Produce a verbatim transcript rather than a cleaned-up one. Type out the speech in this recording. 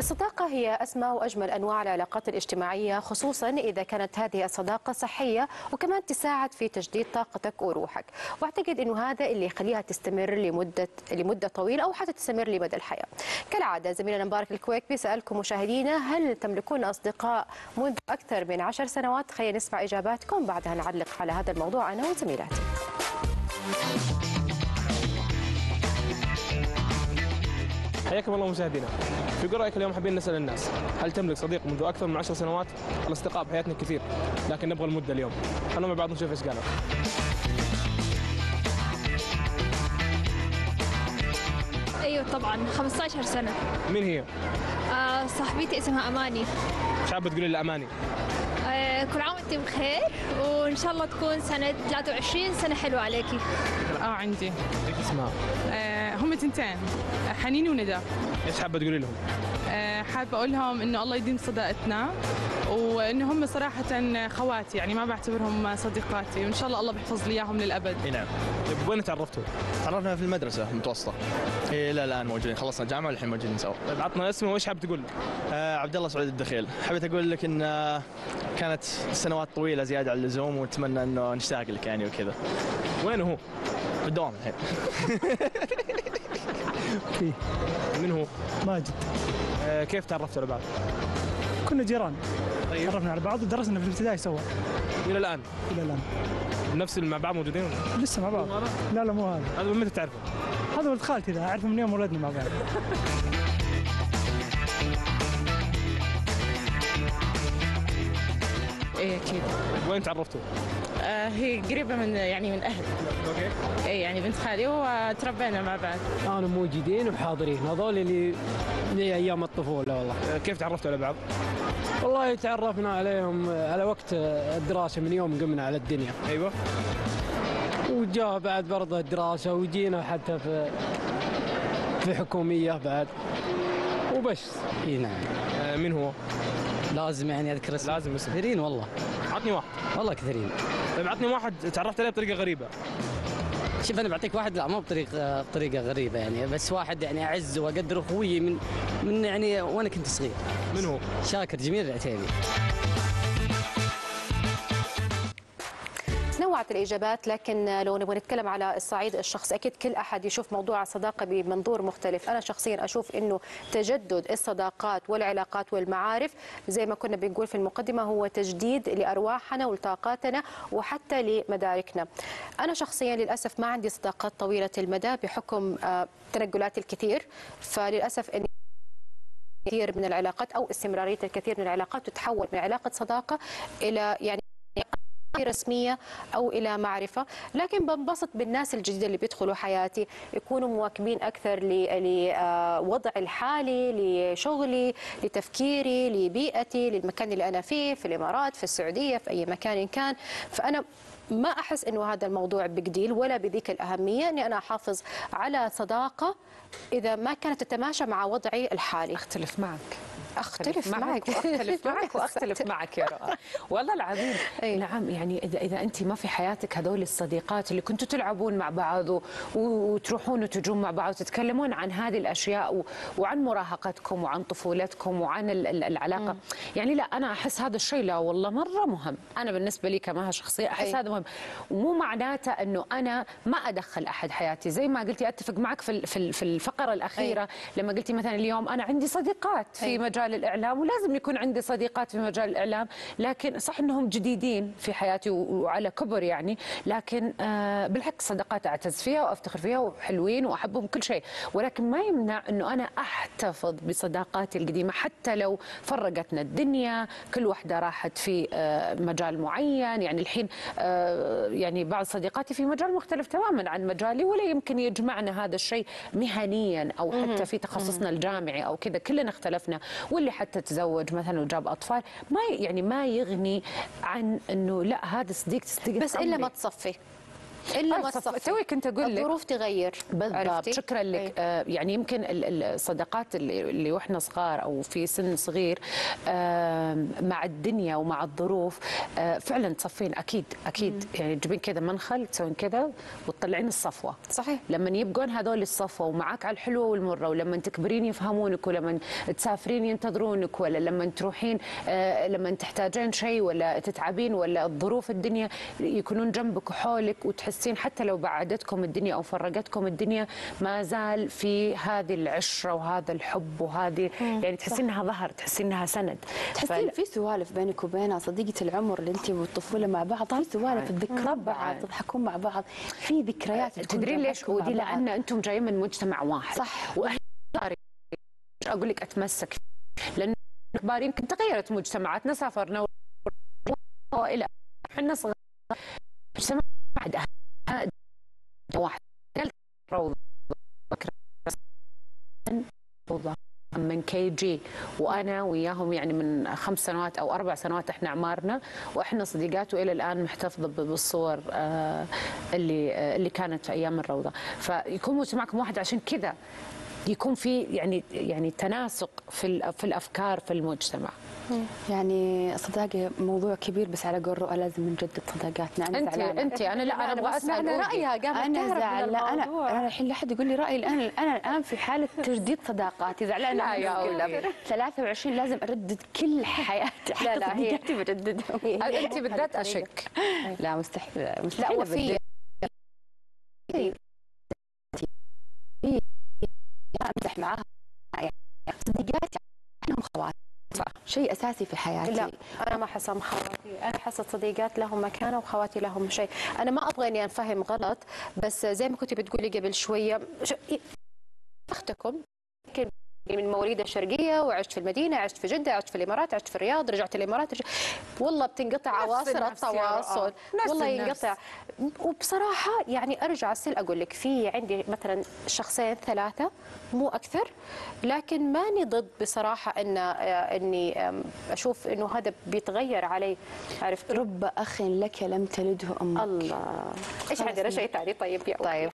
الصداقة هي أسمى وأجمل أنواع العلاقات الاجتماعية، خصوصا إذا كانت هذه الصداقة صحية وكمان تساعد في تجديد طاقتك وروحك. وأعتقد أنه هذا اللي يخليها تستمر لمدة لمدة طويلة أو حتى تستمر لمدى الحياة. كالعادة زميلنا مبارك الكويكبي سألكم مشاهدينا، هل تملكون أصدقاء منذ أكثر من عشر سنوات؟ خلينا نسمع إجاباتكم، بعدها نعلق على هذا الموضوع أنا وزميلاتي. حياكم الله مشاهدينا. في قرأيك اليوم حابين نسأل الناس، هل تملك صديق منذ أكثر من عشر سنوات؟ الأصدقاء بحياتنا كثير، لكن نبغى المدة اليوم. خلونا مع بعض نشوف إيش قالوا. ايوه طبعا خمسة عشر سنة. مين هي؟ آه صاحبتي اسمها اماني. ايش حابة تقولي لأماني؟ آه كل عام وانت بخير، وان شاء الله تكون سنة ثلاثة وعشرين سنة حلوة عليكي. اه عندي. ايش اسمها؟ آه هم تنتين، حنين وندى. ايش حابة تقولي لهم؟ آه حابة اقول لهم انه الله يديم صداقتنا، وانه هم صراحة خواتي، يعني ما بعتبرهم صديقاتي، وان شاء الله الله بيحفظ لي اياهم للابد. اي نعم. طيب وين تعرفتوا؟ تعرفنا في المدرسة المتوسطة. الى الان موجودين، خلصنا جامعة والحين موجودين سوا. طيب عطنا اسمه وايش حابة تقول له؟ آه عبد الله سعود الدخيل. حبيت اقول لك ان آه كانت سنوات طويلة زيادة عن اللزوم، واتمنى انه نشتاق لك يعني وكذا. وين هو؟ بالدوام الحين. من هو؟ ماجد. آه كيف تعرفتوا على بعض؟ كنا جيران. طيب. تعرفنا على بعض ودرسنا في الابتدائي سوا. إلى الآن؟ إلى الآن. نفس مع بعض موجودين ولا؟ لسه مع بعض. لا لا مو هذا. هذا من متى تعرفه؟ هذا ولد خالتي، ذا أعرفه من يوم ولدنا مع بعض. ايه اكيد. وين تعرفتوا؟ آه هي قريبه من يعني من اهلي. اوكي. ايه يعني بنت خالي وتربينا مع بعض. كانوا موجودين وحاضرين، هذول اللي لي ايام الطفوله والله. آه كيف تعرفتوا على بعض؟ والله تعرفنا عليهم على وقت الدراسه، من يوم قمنا على الدنيا. ايوه. وجاء بعد برضه الدراسه، وجينا حتى في في حكوميه بعد وبس. اي نعم. آه مين هو؟ لازم يعني اذكر اسمه. لازم اسم. كثيرين والله. عطني واحد. والله كثيرين. طيب عطني واحد تعرفت عليه بطريقه غريبه. شوف انا بعطيك واحد، لا مو بطريقه بطريقه غريبه يعني، بس واحد يعني اعز واقدر اخوي من من يعني وانا كنت صغير. من هو؟ شاكر جميل العتيبي. نوعت الإجابات، لكن لو نبغى نتكلم على الصعيد الشخصي، أكيد كل أحد يشوف موضوع الصداقة بمنظور مختلف. أنا شخصيا أشوف أنه تجدد الصداقات والعلاقات والمعارف زي ما كنا بنقول في المقدمة هو تجديد لأرواحنا ولطاقاتنا وحتى لمداركنا. أنا شخصيا للأسف ما عندي صداقات طويلة المدى بحكم تنقلات الكثير، فللأسف أني كثير من العلاقات أو استمرارية الكثير من العلاقات تتحول من علاقة صداقة إلى يعني رسمية أو إلى معرفة. لكن بنبسط بالناس الجديدة اللي بيدخلوا حياتي، يكونوا مواكبين أكثر لوضع الحالي، لشغلي، لتفكيري، لبيئتي، للمكان اللي أنا فيه في الإمارات، في السعودية، في أي مكان كان. فأنا ما أحس أنه هذا الموضوع بجديل ولا بذيك الأهمية أني أنا أحافظ على صداقة إذا ما كانت تتماشى مع وضعي الحالي. أختلف معك. أختلف معك, معك وأختلف معك وأختلف معك يا رؤى. والله العظيم. أي. نعم يعني إذا إذا أنت ما في حياتك هذول الصديقات اللي كنتوا تلعبون مع بعض و... وتروحون وتجون مع بعض وتتكلمون عن هذه الأشياء و... وعن مراهقتكم وعن طفولتكم وعن العلاقة. م. يعني لا أنا أحس هذا الشيء لا والله مرة مهم. أنا بالنسبة لي كمها شخصية أحس أي. هذا مهم، ومو معناته أنه أنا ما أدخل أحد حياتي. زي ما قلتي أتفق معك في في الفقرة الأخيرة. أي. لما قلتي مثلا اليوم أنا عندي صديقات في أي. مجال الإعلام، ولازم يكون عندي صديقات في مجال الإعلام، لكن صح أنهم جديدين في حياتي وعلى كبر يعني، لكن آه بالعكس صداقات أعتز فيها وأفتخر فيها وحلوين وأحبهم كل شيء، ولكن ما يمنع أنه أنا أحتفظ بصداقاتي القديمة حتى لو فرقتنا الدنيا، كل واحدة راحت في آه مجال معين. يعني الحين آه يعني بعض صديقاتي في مجال مختلف تماما عن مجالي، ولا يمكن يجمعنا هذا الشيء مهنيا أو حتى في تخصصنا الجامعي أو كذا، كلنا اختلفنا. واللي حتى تزوج مثلا وجاب اطفال، ما يعني ما يغني عن انه لا هذا صديق صديق بس الا ما تصفي. الا طيب ما صف- تصفي. توي كنت اقول لك الظروف تغير. بالضبط. عرفتي؟ شكرا لك. إيه. آه يعني يمكن ال- ال- الصداقات اللي, اللي واحنا صغار او في سن صغير آه مع الدنيا ومع الظروف آه فعلا تصفين اكيد اكيد. مم. يعني تجيبين كذا منخل تسوين كذا وتطلعين الصفوه. صحيح. لما يبقون هذول الصفوه ومعاك على الحلوه والمره، ولما تكبرين يفهمونك، ولما تسافرين ينتظرونك، ولا لما تروحين آه لما تحتاجين شيء ولا تتعبين ولا الظروف الدنيا يكونون جنبك وحولك، وتحسين حتى لو بعدتكم الدنيا او فرقتكم الدنيا ما زال في هذه العشره وهذا الحب وهذه يعني تحسين انها ظهر، تحسين انها سند. تحسين في سوالف بينك وبينها صديقه العمر اللي انت والطفوله مع بعض، في سوالف تذكرون بعض، تضحكون مع بعض، في ذكريات. تدرين ليش؟ ودي لان انتم جايين من مجتمع واحد. صح. واحنا اقول لك اتمسك لان كبار يمكن تغيرت مجتمعاتنا، سافرنا والى احنا صغار مجتمع واحد واحد روضه روضه من كي جي، وانا وياهم يعني من خمس سنوات او اربع سنوات احنا اعمارنا، واحنا صديقات والى الان محتفظه بالصور آه اللي آه اللي كانت في ايام الروضه. فيكون مجتمعكم واحد عشان كذا يكون في يعني يعني تناسق في في الافكار في المجتمع. يعني صداقه موضوع كبير، بس على قول رؤى لازم نجدد صداقاتنا. انا انت زعلانه. انت انا لا انا ابغى اسال انا رايها قامت انا زعلانه. انا انا الحين لا احد يقول لي رايي الان. انا الان في حاله تجديد صداقاتي. زعلانه. لا يا اولاد ثلاثة وعشرين لازم اردد كل حياتي. لا لا هي صديقاتي بجددهم. انت بالذات اشك. لا مستحيل مستحيل. لا وفي امزح معاها صديقاتي لهم خواتي. شيء اساسي في حياتي. لا انا ما حسم خواتي، انا حست صديقات لهم مكانه وخواتي لهم شيء. انا ما ابغى اني انفهم غلط، بس زي ما كنت بتقولي قبل شويه اختكم يمكن من مواليد الشرقيه وعشت في المدينه، عشت في جده، عشت في الامارات، عشت في الرياض، رجعت الامارات، رجعت والله بتنقطع اواصر التواصل، والله ينقطع. وبصراحه يعني ارجع اسال اقول لك في عندي مثلا شخصين ثلاثه مو اكثر، لكن ماني ضد بصراحه ان اني اشوف انه هذا بيتغير علي. عرفت؟ رب اخ لك لم تلده امك. الله. ايش عندنا شيء ثاني؟ طيب يا طيب